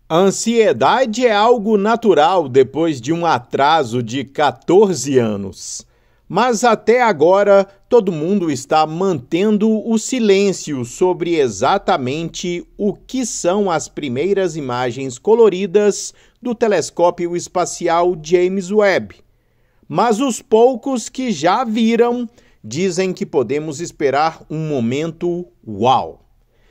A ansiedade é algo natural depois de um atraso de 14 anos. Mas até agora, todo mundo está mantendo o silêncio sobre exatamente o que são as primeiras imagens coloridas do telescópio espacial James Webb. Mas os poucos que já viram dizem que podemos esperar um momento uau.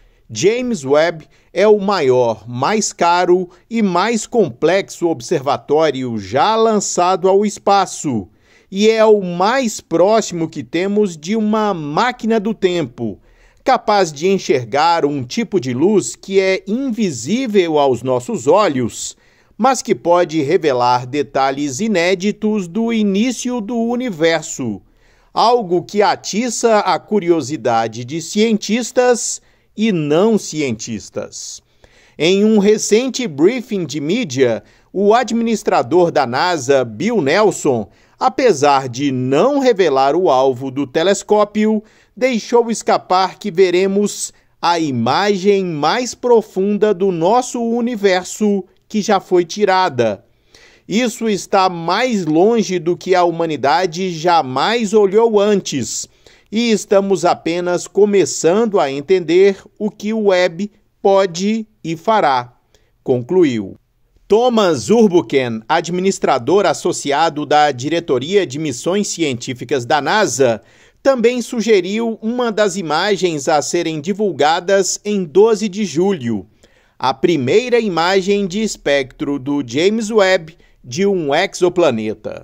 James Webb é o maior, mais caro e mais complexo observatório já lançado ao espaço e é o mais próximo que temos de uma máquina do tempo, capaz de enxergar um tipo de luz que é invisível aos nossos olhos, mas que pode revelar detalhes inéditos do início do universo, algo que atiça a curiosidade de cientistas e não cientistas. Em um recente briefing de mídia, o administrador da NASA, Bill Nelson, apesar de não revelar o alvo do telescópio, deixou escapar que veremos a imagem mais profunda do nosso universo que já foi tirada. Isso está mais longe do que a humanidade jamais olhou antes, e estamos apenas começando a entender o que o Webb pode e fará, concluiu. Thomas Urbuchen, administrador associado da Diretoria de Missões Científicas da NASA, também sugeriu uma das imagens a serem divulgadas em 12 de julho, a primeira imagem de espectro do James Webb de um exoplaneta.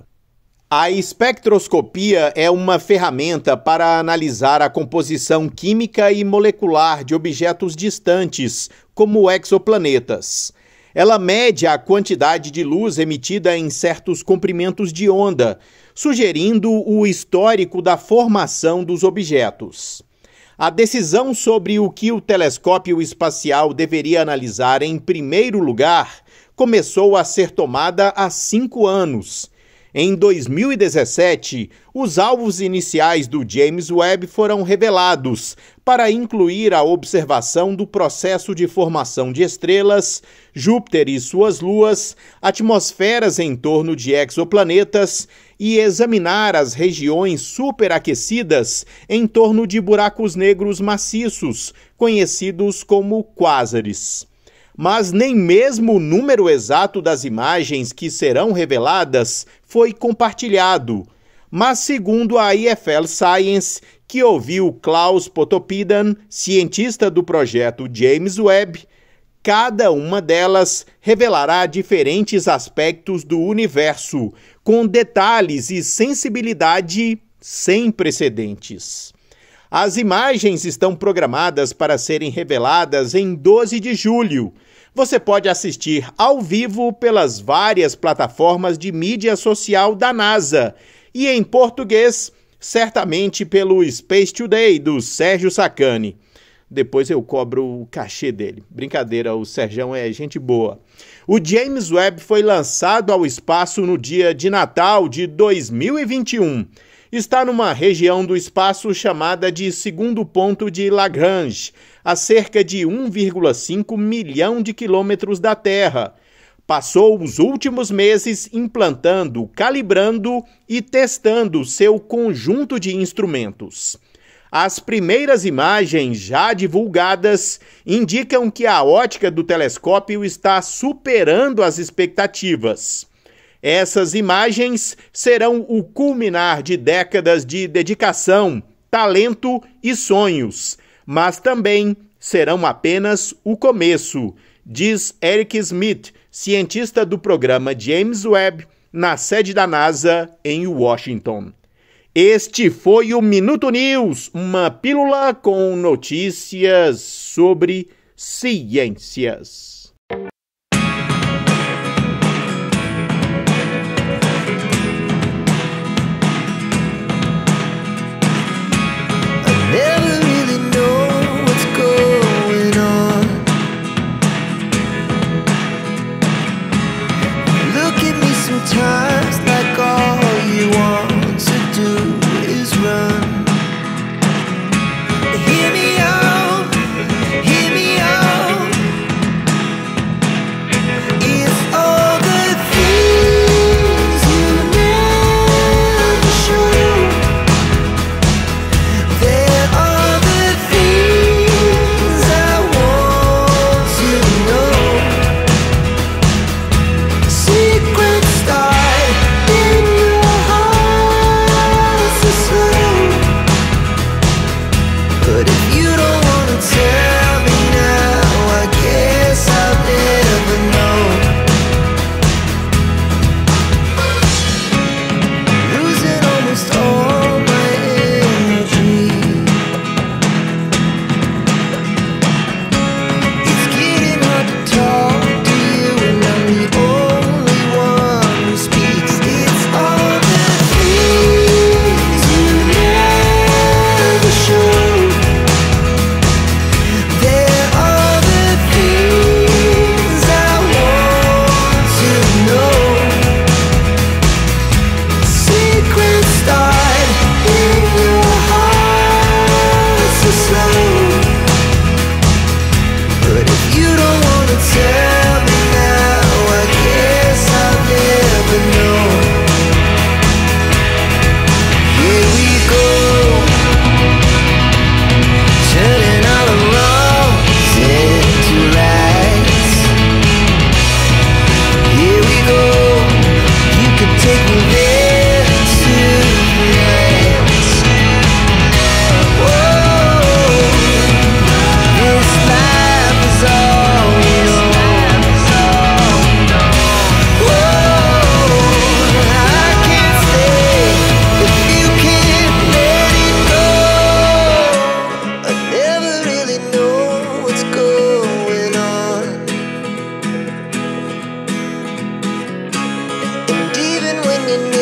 A espectroscopia é uma ferramenta para analisar a composição química e molecular de objetos distantes, como exoplanetas. Ela mede a quantidade de luz emitida em certos comprimentos de onda, sugerindo o histórico da formação dos objetos. A decisão sobre o que o telescópio espacial deveria analisar em primeiro lugar começou a ser tomada há 5 anos. Em 2017, os alvos iniciais do James Webb foram revelados para incluir a observação do processo de formação de estrelas, Júpiter e suas luas, atmosferas em torno de exoplanetas e examinar as regiões superaquecidas em torno de buracos negros maciços, conhecidos como quásares. Mas nem mesmo o número exato das imagens que serão reveladas foi compartilhado. Mas segundo a IFL Science, que ouviu Klaus Potopidan, cientista do projeto James Webb, cada uma delas revelará diferentes aspectos do universo, com detalhes e sensibilidade sem precedentes. As imagens estão programadas para serem reveladas em 12 de julho. Você pode assistir ao vivo pelas várias plataformas de mídia social da NASA e em português, certamente pelo Space Today, do Sérgio Sacani. Depois eu cobro o cachê dele. Brincadeira, o Serjão é gente boa. O James Webb foi lançado ao espaço no dia de Natal de 2021. Está numa região do espaço chamada de segundo ponto de Lagrange, a cerca de 1,5 milhão de quilômetros da Terra. Passou os últimos meses implantando, calibrando e testando seu conjunto de instrumentos. As primeiras imagens já divulgadas indicam que a ótica do telescópio está superando as expectativas. Essas imagens serão o culminar de décadas de dedicação, talento e sonhos, mas também serão apenas o começo, diz Eric Smith, cientista do programa James Webb, na sede da NASA em Washington. Este foi o Minuto News, uma pílula com notícias sobre ciências.